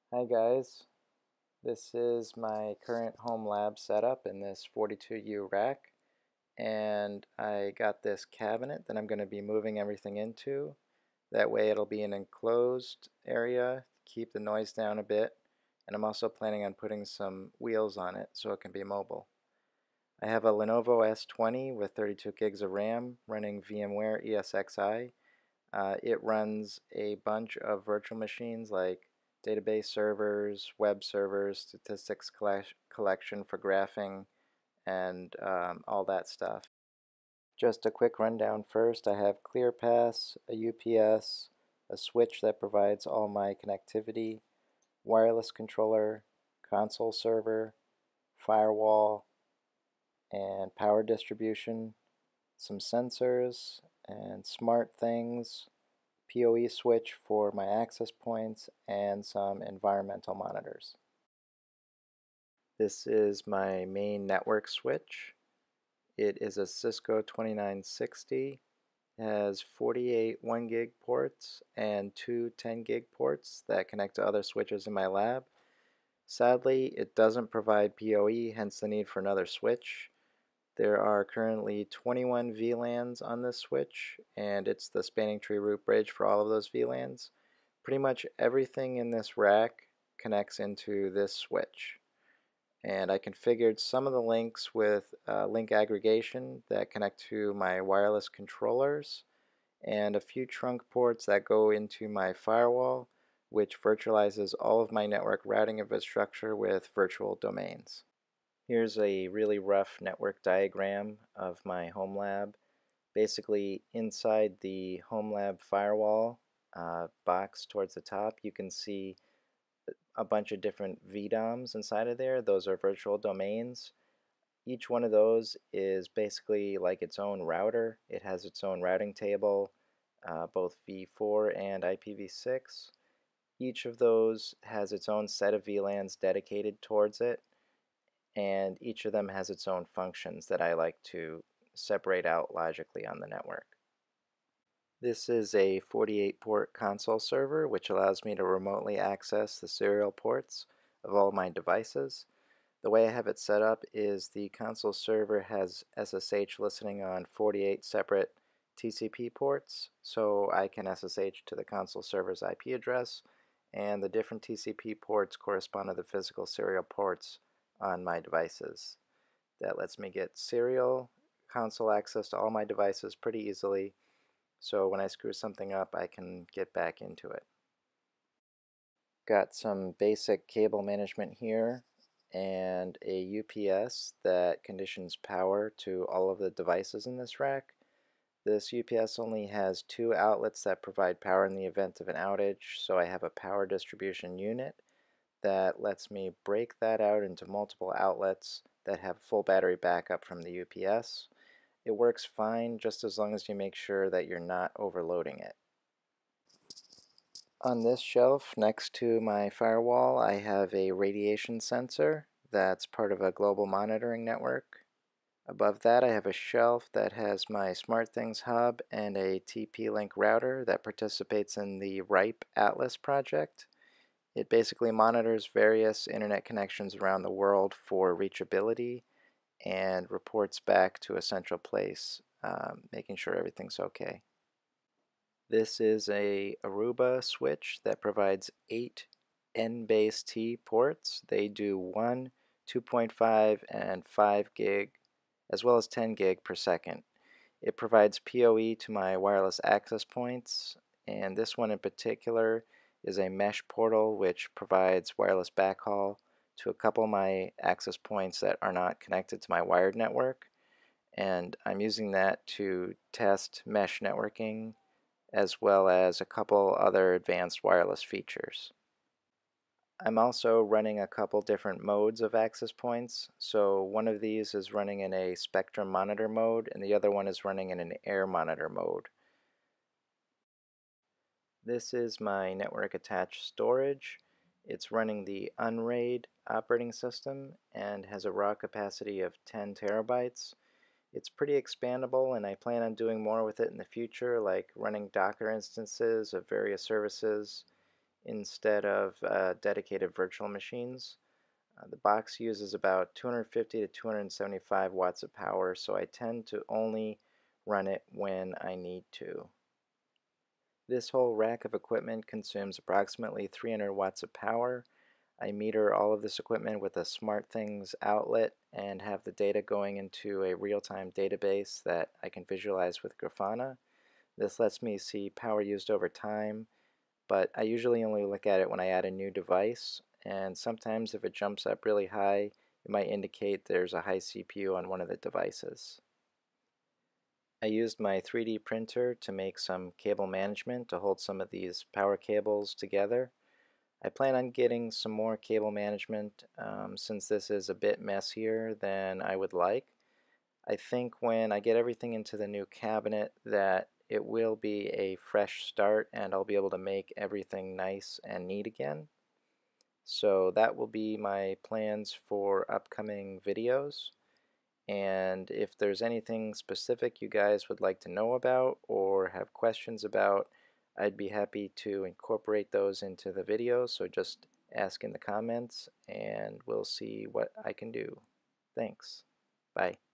Hi guys, this is my current Homelab setup in this 42U rack, and I got this cabinet that I'm going to be moving everything into. That way it'll be an enclosed area, keep the noise down a bit, and I'm also planning on putting some wheels on it so it can be mobile. I have a Lenovo S20 with 32 gigs of RAM running VMware ESXi. It runs a bunch of virtual machines like database servers, web servers, statistics collection for graphing, and all that stuff. Just a quick rundown first. I have ClearPass, a UPS, a switch that provides all my connectivity, wireless controller, console server, firewall, and power distribution, some sensors and smart things, PoE switch for my access points, and some environmental monitors. This is my main network switch. It is a Cisco 2960. It has 48 1 gig ports and two 10 gig ports that connect to other switches in my lab. Sadly, it doesn't provide PoE, hence the need for another switch. There are currently 21 VLANs on this switch, and it's the spanning tree root bridge for all of those VLANs. Pretty much everything in this rack connects into this switch. And I configured some of the links with link aggregation that connect to my wireless controllers, and a few trunk ports that go into my firewall, which virtualizes all of my network routing infrastructure with virtual domains. Here's a really rough network diagram of my Homelab. Basically, inside the Homelab firewall box towards the top, you can see a bunch of different VDOMs inside of there. Those are virtual domains. Each one of those is basically like its own router. It has its own routing table, both v4 and IPv6. Each of those has its own set of VLANs dedicated towards it, and each of them has its own functions that I like to separate out logically on the network. This is a 48-port console server, which allows me to remotely access the serial ports of all my devices. The way I have it set up is the console server has SSH listening on 48 separate TCP ports, so I can SSH to the console server's IP address, and the different TCP ports correspond to the physical serial ports on my devices. That lets me get serial console access to all my devices pretty easily, so when I screw something up I can get back into it. Got some basic cable management here and a UPS that conditions power to all of the devices in this rack. This UPS only has two outlets that provide power in the event of an outage, so I have a power distribution unit that lets me break that out into multiple outlets that have full battery backup from the UPS. It works fine just as long as you make sure that you're not overloading it. On this shelf next to my firewall I have a radiation sensor that's part of a global monitoring network. Above that I have a shelf that has my SmartThings hub and a TP-Link router that participates in the RIPE Atlas project. It basically monitors various internet connections around the world for reachability and reports back to a central place, making sure everything's okay. This is a Aruba Switch that provides 8 N-base-T ports. They do 1, 2.5, and 5 gig, as well as 10 gig per second. It provides PoE to my wireless access points, and this one in particular is a mesh portal which provides wireless backhaul to a couple of my access points that are not connected to my wired network, and I'm using that to test mesh networking as well as a couple other advanced wireless features. I'm also running a couple different modes of access points. So one of these is running in a spectrum monitor mode and the other one is running in an air monitor mode. This is my network attached storage. It's running the Unraid operating system and has a raw capacity of 10 terabytes. It's pretty expandable and I plan on doing more with it in the future, like running Docker instances of various services instead of dedicated virtual machines. The box uses about 250 to 275 watts of power, so I tend to only run it when I need to. This whole rack of equipment consumes approximately 300 watts of power. I meter all of this equipment with a SmartThings outlet and have the data going into a real-time database that I can visualize with Grafana. This lets me see power used over time, but I usually only look at it when I add a new device, and sometimes if it jumps up really high, it might indicate there's a high CPU on one of the devices. I used my 3D printer to make some cable management to hold some of these power cables together. I plan on getting some more cable management since this is a bit messier than I would like. I think when I get everything into the new cabinet that it will be a fresh start and I'll be able to make everything nice and neat again. So that will be my plans for upcoming videos. And if there's anything specific you guys would like to know about or have questions about, I'd be happy to incorporate those into the video. So just ask in the comments and we'll see what I can do. Thanks. Bye.